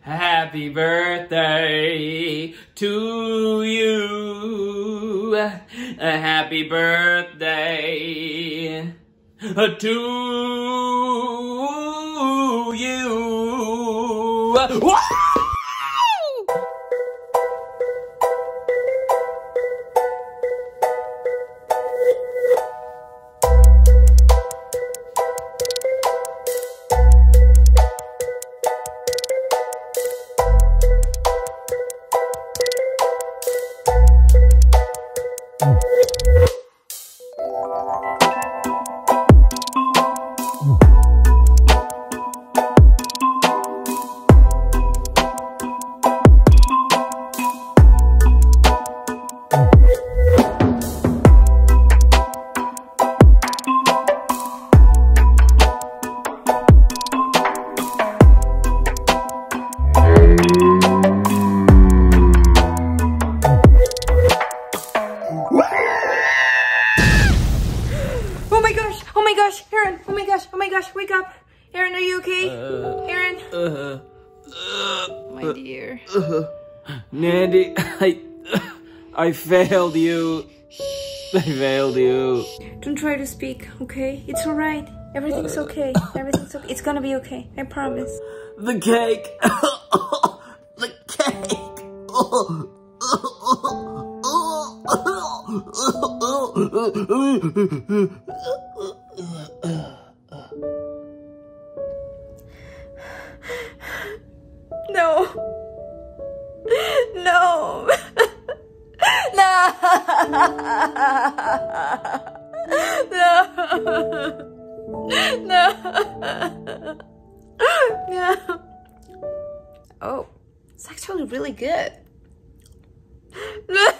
Happy birthday to you. Happy birthday to you. Woo! Oh my gosh, wake up. Aaron, are you okay? Aaron? My dear. Nandy, I failed you. I failed you. Don't try to speak, okay? It's alright. Everything's okay. Everything's okay. It's gonna be okay. I promise. The cake. The cake. No. No. No. No. No. No. Oh, it's actually really good. No.